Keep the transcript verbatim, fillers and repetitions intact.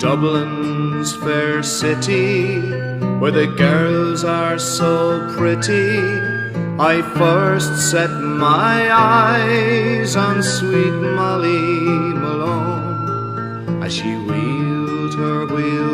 Dublin's fair city, where the girls are so pretty, I first set my eyes on sweet Molly Malone, as she wheeled her wheel